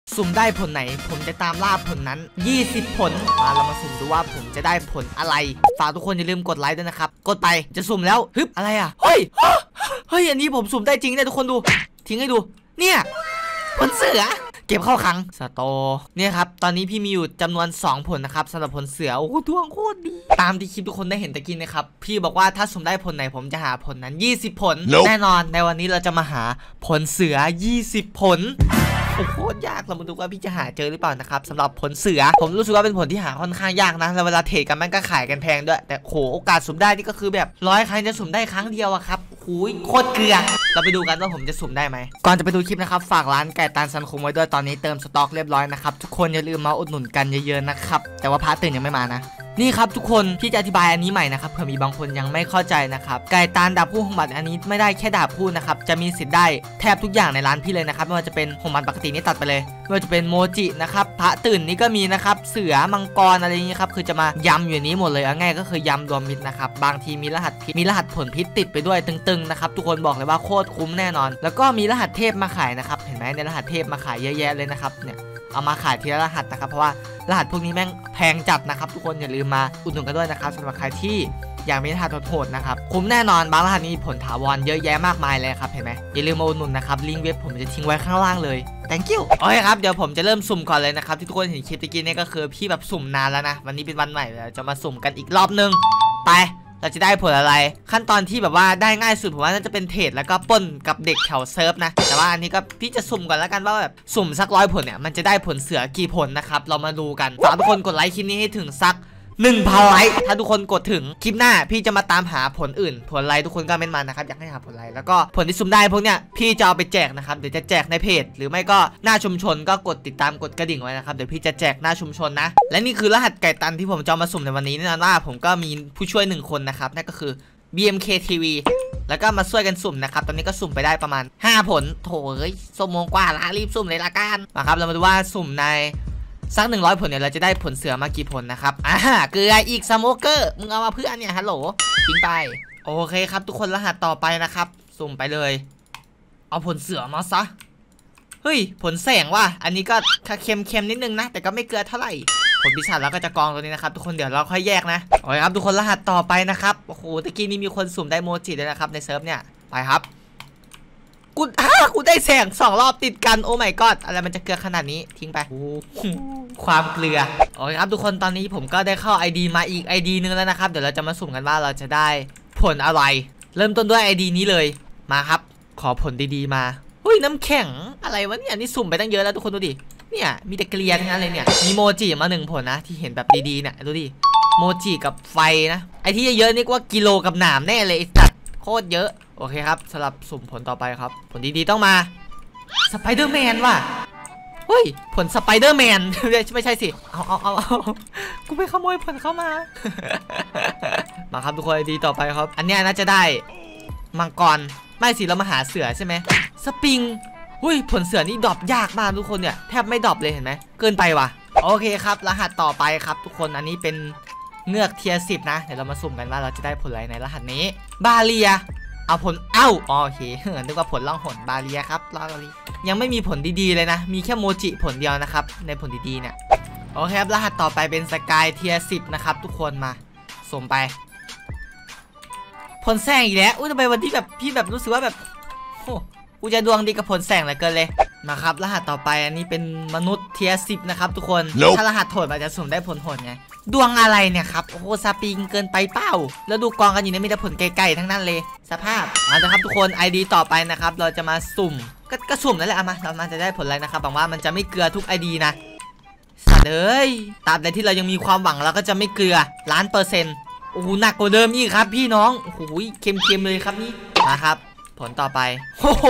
สุ่มได้ผลไหนผมจะตามล่าผลนั้น20ผลมาเรามาสุ่มดูว่าผมจะได้ผลอะไรฝากทุกคนอย่าลืมกดไลค์ด้วยนะครับกดไปจะสุ่มแล้วฮึบอะไรอ่ะเฮ้ยอันนี้ผมสุ่มได้จริงเนี่ยทุกคนดูทิ้งให้ดูเนี่ยผลเสือเก็บเข้าคลังสตอเนี่ยครับตอนนี้พี่มีอยู่จำนวน2ผลนะครับสำหรับผลเสือโอ้โหดวงโคตรดีตามที่คลิปทุกคนได้เห็นตะกี้นะครับพี่บอกว่าถ้าสุ่มได้ผลไหนผมจะหาผลนั้น20ผล แน่นอนในวันนี้เราจะมาหาผลเสือ20ผลโคตรยากเรามาดูว่าพี่จะหาเจอหรือเปล่านะครับสำหรับผลเสือผมรู้สึกว่าเป็นผลที่หาค่อนข้างยากนะแล้วเวลาเทรดกันมันก็ขายกันแพงด้วยแต่โหโอกาสสุ่มได้นี่ก็คือแบบ100ครั้งจะสุ่มได้ครั้งเดียวอะครับหูยโคตรเกลือเราไปดูกันว่าผมจะสุ่มได้ไหมก่อนจะไปดูคลิปนะครับฝากร้านไก่ตันซันคุงไว้ด้วยตอนนี้เติมสต็อกเรียบร้อยนะครับทุกคนอย่าลืมมาอุดหนุนกันเยอะๆนะครับแต่ว่าพาร์ทตื่นยังไม่มานะนี่ครับทุกคนพี่จะอธิบายอันนี้ใหม่นะครับเผื่อมีบางคนยังไม่เข้าใจนะครับไก่ตานดาบคู่ของบัตรอันนี้ไม่ได้แค่ดาบคู่นะครับจะมีสิทธิ์ได้แทบทุกอย่างในร้านพี่เลยนะครับไม่ว่าจะเป็นของบัตรปกตินี่ตัดไปเลยไม่ว่าจะเป็นโมจินะครับพระตื่นนี่ก็มีนะครับเสือมังกรอะไรอย่างนี้ครับคือจะมายำอยู่นี้หมดเลยง่ายก็คือยำรวมมิตรนะครับบางทีมีรหัสพิษมีรหัสผลพิษติดไปด้วยตึงๆนะครับทุกคนบอกเลยว่าโคตรคุ้มแน่นอนแล้วก็มีรหัสเทพมาขายนะครับเห็นไหมในรหัสเทพมาขายเยอะแยะเลยนะครับเนี่ยเอามาขายทีละรหัสนะครับเพราะว่ารหัสพวกนี้แม่งแพงจัดนะครับทุกคนอย่าลืมมาอุดหนุนกันด้วยนะครับสำหรับใครที่อยากมีรหัสโหดๆนะครับคุ้มแน่นอนบางรหัสนี้ผลถาวรเยอะแยะมากมายเลยครับเห็นไหมอย่าลืมมาอุดหนุนนะครับลิงก์เว็บผมจะทิ้งไว้ข้างล่างเลย thank you โอเคครับเดี๋ยวผมจะเริ่มสุ่มก่อนเลยนะครับที่ทุกคนเห็นคลิปตะกี้นี่ก็คือพี่แบบสุ่มนานแล้วนะวันนี้เป็นวันใหม่เราจะมาสุ่มกันอีกรอบนึงไปเราจะได้ผลอะไรขั้นตอนที่แบบว่าได้ง่ายสุดผมว่าน่าจะเป็นเทรดแล้วก็ปล้นกับเด็กแถวเซิร์ฟนะแต่ว่าอันนี้ก็พี่จะสุ่มก่อนแล้วกันว่าแบบสุ่มสัก100ผลเนี่ยมันจะได้ผลเสือกี่ผลนะครับเรามาดูกันฝากทุกคนกดไลค์คลิปนี้ให้ถึงสัก1,000 ไลค์ถ้าทุกคนกดถึงคลิปหน้าพี่จะมาตามหาผลอื่นผลอะไรทุกคนก็เม้นมานะครับอยากให้หาผลอะไรแล้วก็ผลที่สุ่มได้พวกเนี้ยพี่จะเอาไปแจกนะครับเดี๋ยวจะแจกในเพจหรือไม่ก็หน้าชุมชนก็กดติดตามกดกระดิ่งไว้นะครับเดี๋ยวพี่จะแจกหน้าชุมชนนะและนี่คือรหัสไก่ตันที่ผมจะมาสุ่มในวันนี้แน่นอนว่าผมก็มีผู้ช่วย1คนนะครับนั่นก็คือ BMK TV แล้วก็มาช่วยกันสุ่มนะครับตอนนี้ก็สุ่มไปได้ประมาณ5ผลโถเอ้ยสุ่มโมงกว่าละรีบสุ่มเลยละกันมาครับเรามาดูว่าสุ่มในสัก100ผลเนี่ยเราจะได้ผลเสือมากี่ผลนะครับเกลืออีกสโมเกอร์มึงเอามาเพื่อเนี่ยฮัลโหลทิ้งไปโอเคครับทุกคนรหัสต่อไปนะครับสุ่มไปเลยเอาผลเสือมาซะเฮ้ยผลแสงว่ะอันนี้ก็เค็มนิดนึงนะแต่ก็ไม่เกลือเท่าไหร่ผลพิศาจแล้วก็จะกองตัวนี้นะครับทุกคนเดี๋ยวเราค่อยแยกนะโอเคครับทุกคนรหัสต่อไปนะครับโอ้โหตะกี้นี้มีคนสุ่มได้โมจิด้วยนะครับในเซิร์ฟเนี่ยไปครับกูได้แสง2 รอบติดกันโอ้ my god อะไรมันจะเกลือขนาดนี้ทิ้งไปความเกลือโอเคครับทุกคนตอนนี้ผมก็ได้เข้า ID มาอีก ID นึงแล้วนะครับเดี๋ยวเราจะมาสุ่มกันว่าเราจะได้ผลอะไรเริ่มต้นด้วย ID นี้เลยมาครับขอผลดีๆมาเฮ้ยน้ำแข็งอะไรวะเนี่ยนี่สุ่มไปตั้งเยอะแล้วทุกคนดูดิเนี่ยมีแต่เกลียทั้งนั้นเลยเนี่ยมีโมจิมา1ผลนะที่เห็นแบบดีๆเนี่ยดูดิโมจิกับไฟนะไอที่เยอะๆนี่ว่ากิโลกับหนามแน่เลยไอ้สัตว์โคตรเยอะโอเคครับสำหรับสุ่มผลต่อไปครับผลดีๆต้องมาสไปเดอร์แมนว่ะเฮ้ยผลสไปเดอร์แมนไม่ใช่สิเอากูไปขโมยผลเข้ามา มาครับทุกคนดีต่อไปครับอันนี้น่าจะได้มังกรไม่สิเรามาหาเสือใช่ไหมสปริงหุ้ยผลเสือนี่ดรอปยากมากทุกคนเนี่ยแทบไม่ดรอปเลยเห็นไหมเกินไปว่ะโอเคครับรหัสต่อไปครับทุกคนอันนี้เป็นเงือกเทียร์10นะเดี๋ยวเรามาสุ่มกันว่าเราจะได้ผลอะไรในรหัสนี้บาเลียเอาผลโอเคนึกว่าผลล่องหนบาเลียครับยังไม่มีผลดีๆเลยนะมีแค่โมจิผลเดียวนะครับในผลดีๆเนี่ยโอเคครับรหัสต่อไปเป็นสกายเทียร์10นะครับทุกคนมาสุ่มไปผลแสงอีกแล้วทำไมวันที่แบบพี่แบบรู้สึกว่าแบบโอ้กูจะดวงดีกับผลแสงเหลือเกินเลยมาครับรหัสต่อไปอันนี้เป็นมนุษย์เทียร์10นะครับทุกคนถ้ารหัสโหดมันจะสุ่มได้ผลโหดไงดวงอะไรเนี่ยครับโอ้โหสปริงเกินไปเป้าแล้วดูกองกันอยู่เนี่ยมีแต่ผลไกลๆทั้งนั้นเลยสภาพมาแล้วครับทุกคน ID ต่อไปนะครับเราจะมาสุ่มก็สุ่มนั่นแหละมาเรามาจะได้ผลอะไรนะครับหวังว่ามันจะไม่เกลือทุก ID นะสัตว์เอ้ยตราบใดที่เรายังมีความหวังเราก็จะไม่เกลือ1,000,000%โอ้โหหนักกว่าเดิมอีกครับพี่น้องโอ้โหเค็มๆเลยครับนี่มาครับผลต่อไปโอ้โห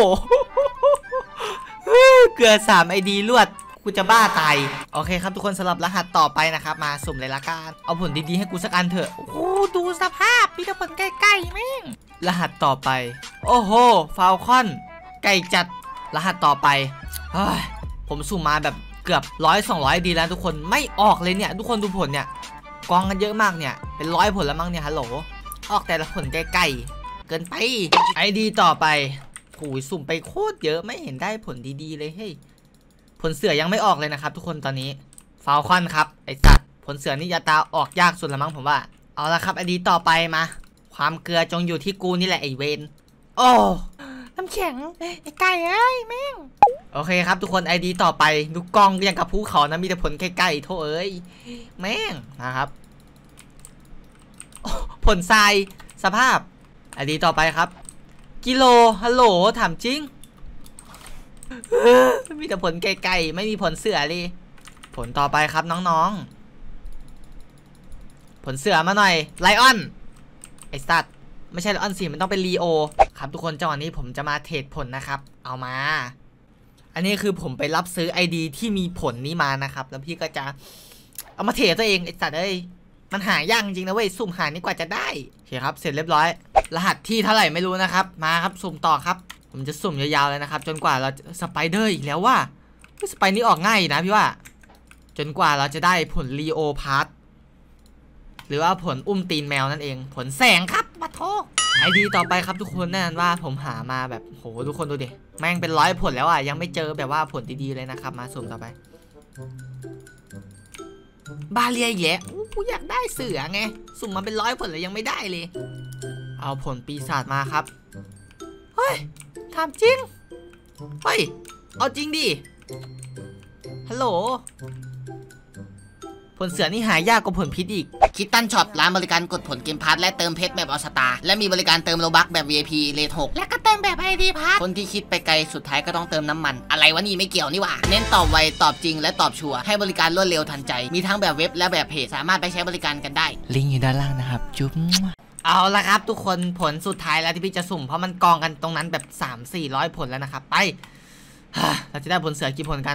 เกลือ3 ID รวดกูจะบ้าตายโอเคครับทุกคนสำหรับรหัสต่อไปนะครับมาสุ่มเลยละกันเอาผลดีๆให้กูสักอันเถอะโอ้โหดูสภาพมีแต่ผลใกล้ๆแม่งรหัสต่อไปโอ้โหฟาลคอนไก่จัดรหัสต่อไปผมสุ่มมาแบบเกือบ100-200ดีแล้วทุกคนไม่ออกเลยเนี่ยทุกคนดูผลเนี่ยกองกันเยอะมากเนี่ยเป็น100ผลแล้วมั้งเนี่ยฮัลโหลออกแต่ละผลใกล้ๆเกินไป ID ต่อไปโอ้ยสุ่มไปโคตรเยอะไม่เห็นได้ผลดีๆเลยเฮ้ยผลเสือยังไม่ออกเลยนะครับทุกคนตอนนี้ฟาวคอนครับไอ้สัตว์ผลเสือนี่ยาตาออกยากสุดละมั้งผมว่าเอาละครับไอดีต่อไปมาความเกลือจงอยู่ที่กูนี่แหละไอเวนโอ้น้ำแข็งไอไก่เอ้ยแม่งโอเคครับทุกคนไอดีต่อไปดูกล้องยังกับภูเขานะมีแต่ผลใกล้ๆโถ่เอ้ยแม่งนะครับผลทรายสภาพไอดีต่อไปครับกิโลฮัลโหลถามจริงมีแต่ผลไกลๆไม่มีผลเสือเลยผลต่อไปครับน้องๆผลเสือมาหน่อยไลออนไอสัตว์ไม่ใช่ไลออนสิมันต้องเป็นลีโอครับทุกคนจังหวะนี้ผมจะมาเทรดผลนะครับเอามาอันนี้คือผมไปรับซื้อ ID ที่มีผลนี้มานะครับแล้วพี่ก็จะเอามาเทรดตัวเองไอสัตว์เอ้ยมันหายากจริงนะเว้ยสุ่มหานี่กว่าจะได้โอเคครับเสร็จเรียบร้อยรหัสที่เท่าไหร่ไม่รู้นะครับมาครับสุ่มต่อครับผมจะสุ่มยาวๆเลยนะครับจนกว่าเราสไปเดอร์อีกแล้วว่าสไปนี่ออกง่ายนะพี่ว่าจนกว่าเราจะได้ผลลีโอพาร์ทหรือว่าผลอุ้มตีนแมวนั่นเองผลแสงครับมาโทษไอดีต่อไปครับทุกคนแน่นอนว่าผมหามาแบบโหทุกคนดูดิแม่งเป็น100ผลแล้วอ่ะยังไม่เจอแบบว่าผลดีๆเลยนะครับมาสุ่มต่อไปบาเลียแย่กูอยากได้เสือไงสุ่มมาเป็น100ผลแล้วยังไม่ได้เลยเอาผลปีศาจมาครับเฮ้ยถามจริงเฮ้ยเอาจริงดิฮัลโหลผลเสือนี่หายากกว่าผลพิษอีกคิดตันช็อปร้านบริการกดผลเกมพาร์ทและเติมเพชรแบบออสตาและมีบริการเติมโลบัคแบบ VIP เลท6และก็เติมแบบ ID พาร์ทคนที่คิดไปไกลสุดท้ายก็ต้องเติมน้ำมันอะไรวะนี่ไม่เกี่ยวนี่หว่าเน้นตอบไวตอบจริงและตอบชัวร์ให้บริการรวดเร็วทันใจมีทั้งแบบเว็บและแบบเพจสามารถไปใช้บริการกันได้ลิงก์อยู่ด้านล่างนะครับจุ๊บเอาละครับทุกคนผลสุดท้ายแล้วที่พี่จะสุ่มเพราะมันกองกันตรงนั้นแบบ300-400ผลแล้วนะครับไปเราจะได้ผลเสือกี่ผลกัน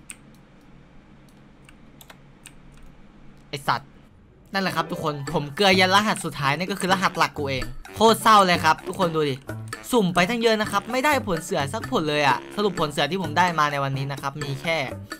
ไอสัตว์นั่นแหละครับทุกคนผมเกลือยันรหัสสุดท้ายนี่ก็คือรหัสหลักกูเองโคตรเศร้าเลยครับทุกคนดูดิสุ่มไปทั้งเยอะนะครับไม่ได้ผลเสือสักผลเลยอะสรุปผลเสือที่ผมได้มาในวันนี้นะครับมีแค่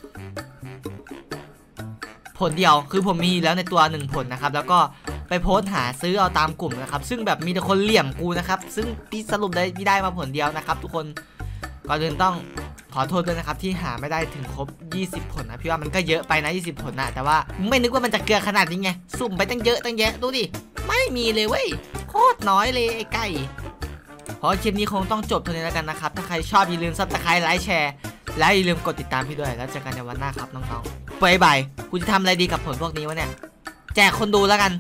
ผลเดียวคือผมมีแล้วในตัว1ผลนะครับแล้วก็ไปโพสต์หาซื้อเอาตามกลุ่มนะครับซึ่งแบบมีแต่คนเหลี่ยมกูนะครับซึ่งพี่สรุปได้มาผลเดียวนะครับทุกคนก่อนอื่นต้องขอโทษด้วยนะครับที่หาไม่ได้ถึงครบ20ผลนะพี่ว่ามันก็เยอะไปนะ20ผลนะแต่ว่าไม่นึกว่ามันจะเกลือขนาดนี้ไงสุ่มไปตั้งเยอะตั้งแยะดูดิไม่มีเลยเว้ยโคตรน้อยเลยไอ้ไก่เพราะคลิปนี้คงต้องจบเท่านี้แล้วกันนะครับถ้าใครชอบอย่าลืมซับสไครต์ไลค์แชร์และอย่าลืมกดติดตามพี่ด้วยแล้วเจอกันในวันหน้าครับน้องๆบ๊ายบายกูจะทำอะไรดีกับผลพวกนี้วะเนี่ยแจกคนดูแล้วกัน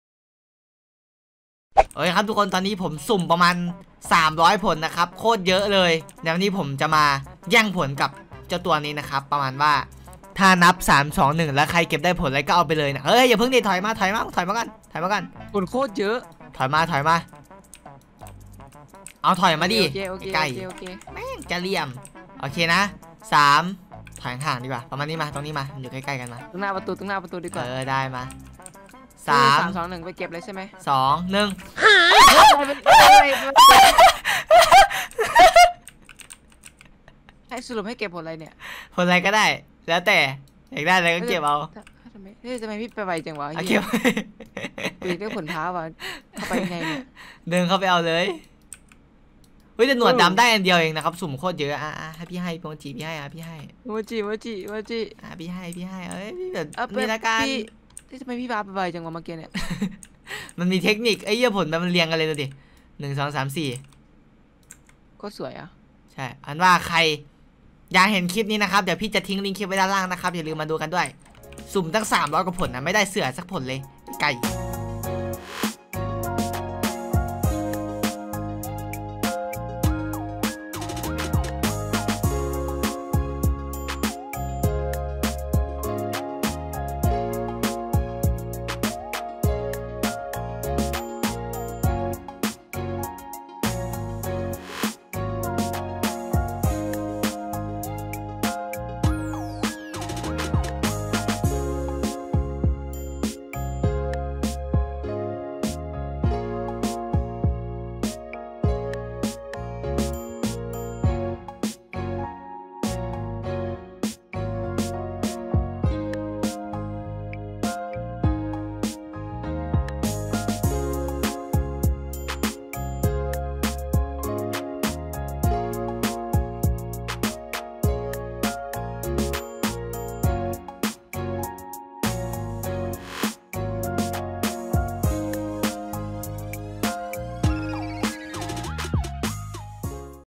โอเคครับทุกคนตอนนี้ผมสุ่มประมาณ300ผลนะครับโคตรเยอะเลยเดี๋ยววันนี้ผมจะมาแย่งผลกับเจ้าตัวนี้นะครับประมาณว่าถ้านับ3 2 1แล้วใครเก็บได้ผลอะไรก็เอาไปเลยนะเฮ้ยอย่าเพิ่งดิถอยมาก่อนผลโคตรเยอะถอยมาเอาถอยมาดิใกล้แม่งจะเหลี่ยมโอเคนะ3ถอยห่างดีกว่าประมาณนี้มาตรงนี้มาอยู่ใกล้ๆกันมาตรงหน้าประตูดีกว่าได้มา3 2 1ไปเก็บเลยใช่ไหม 2 1 ให้สรุปให้เก็บผลอะไรเนี่ยผลอะไรก็ได้แล้วแต่อยากได้อะไรก็เก็บเอาทำไมพี่ไปไวจังวะเก็บเรียกผลท้าวะเข้าไปไงเนี่ยเดินเข้าไปเอาเลยเฮ้ยแต่หนวดดำได้อันเดียวเองนะครับสุ่มโคตรเยอะให้พี่ให้โมจิพี่ให้พี่ให้โมจิพี่ให้เอ้ยพี่แบบมีละกันทำไมพี่ฟ้าไปไวจังวะเมื่อกี้เนี่ยมันมีเทคนิคไอ้เหี้ยผลมันเรียงกันเลยดูดิ1 2 3 4 ก็สวยอ่ะใช่อันว่าใครอยากเห็นคลิปนี้นะครับเดี๋ยวพี่จะทิ้งลิงก์คลิปไว้ด้านล่างนะครับอย่าลืมมาดูกันด้วยสุ่มตั้ง300กว่าผลนะไม่ได้เสือสักผลเลยไก่